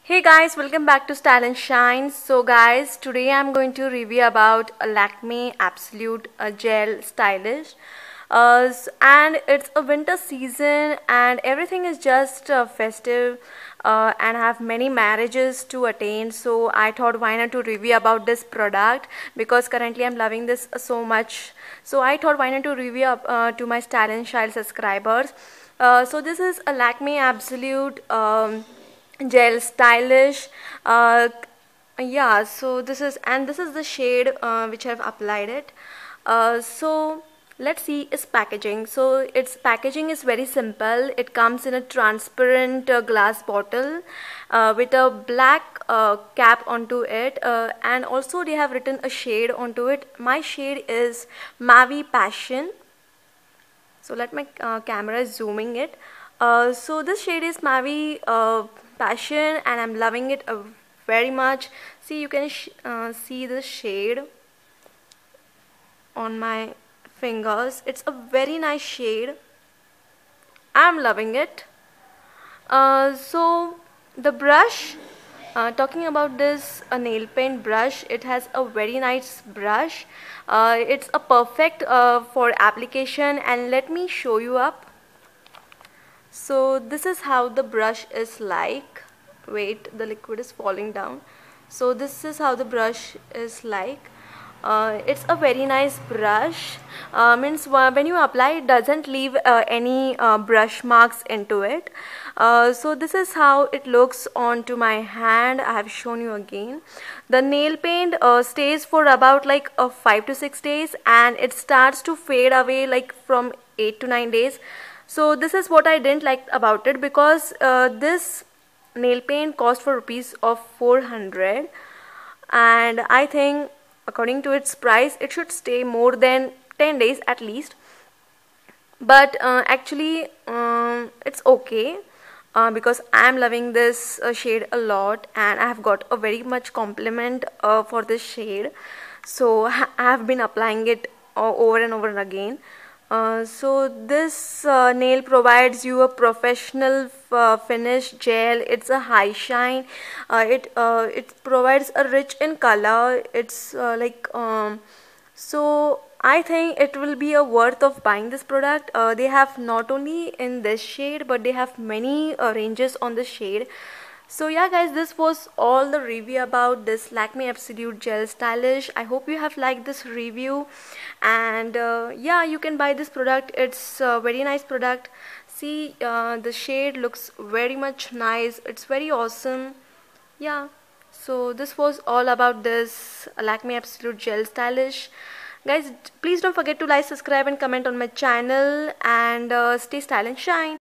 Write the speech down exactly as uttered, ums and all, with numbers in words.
Hey guys, welcome back to Style and Shine. So guys, today I'm going to review about a Lakme Absolute uh, Gel Stylish. Uh, s- and it's a winter season and everything is just uh, festive uh, and have many marriages to attend. So I thought why not to review about this product because currently I'm loving this so much. So I thought why not to review up, uh, to my Style and Shine subscribers. Uh, so this is a Lakme Absolute um, Gel Stylish. uh, yeah, so this is and this is the shade uh, which I've applied it. Uh, so let's see its packaging. So its packaging is very simple. It comes in a transparent uh, glass bottle uh, with a black uh, cap onto it, uh, and also they have written a shade onto it. My shade is Mavi Passion. So let my uh, camera is zooming it. Uh, so this shade is Mavi uh, Passion and I'm loving it uh, very much. See, you can sh uh, see the shade on my fingers. It's a very nice shade. I'm loving it. Uh, so the brush, uh, talking about this a nail paint brush, it has a very nice brush. Uh, it's a perfect uh, for application, and let me show you up. So this is how the brush is like. Wait, the liquid is falling down. So this is how the brush is like. Uh, it's a very nice brush. Uh, means when you apply, it doesn't leave uh, any uh, brush marks into it. Uh, so this is how it looks onto my hand. I have shown you again. The nail paint uh, stays for about like uh, five to six days, and it starts to fade away like from eight to nine days. So this is what I didn't like about it, because uh, this nail paint cost for rupees of four hundred, and I think according to its price it should stay more than ten days at least. But uh, actually um, it's okay, uh, because I am loving this uh, shade a lot and I have got a very much compliment uh, for this shade. So I have been applying it uh, over and over and again. Uh, so this uh, nail provides you a professional uh, finish gel. It's a high shine. Uh, it uh, it provides a rich in color. It's uh, like um, so I think it will be a worth of buying this product. Uh, they have not only in this shade, but they have many uh, ranges on the shade. So yeah guys, this was all the review about this Lakme Absolute Gel Stylish. I hope you have liked this review, and uh, yeah, you can buy this product. It's a very nice product. See, uh, the shade looks very much nice. It's very awesome. Yeah, so this was all about this Lakme Absolute Gel Stylish. Guys, please don't forget to like, subscribe and comment on my channel, and uh, stay style and shine.